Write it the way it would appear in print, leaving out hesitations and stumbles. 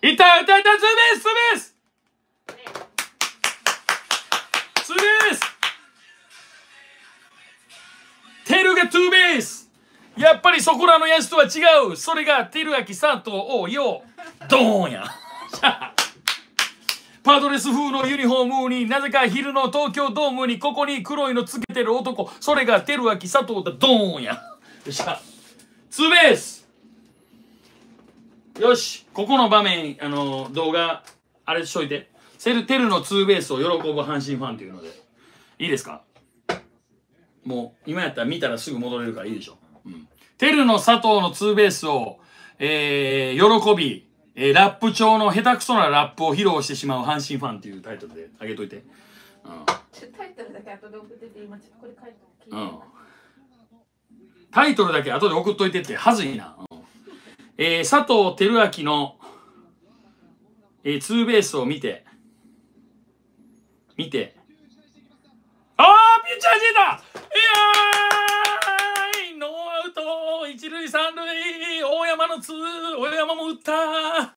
いったいったいった、ツーベースツーベースツーベース、テルがツーベース。やっぱりそこらのやつとは違う。それが照明佐藤をよドーンやパドレス風のユニフォームになぜか昼の東京ドームにここに黒いのつけてる男、それが照明佐藤だ。ドーンや。よっしゃ、ツーベース。よし、ここの場面動画あれしといて。テルのツーベースを喜ぶ阪神ファンっていうのでいいですか。もう今やったら見たらすぐ戻れるからいいでしょ。テルの佐藤のツーベースを、喜び、ラップ調の下手くそなラップを披露してしまう阪神ファンっていうタイトルであげといて。 タイトルだけ後で送ってて、今ちょっとこれ書いてタイトルだけ後で送っといてってはずいな。佐藤輝明の、ツーベースを見て、あー、ピッチャー出た。ノーアウト一塁三塁、大山も打った。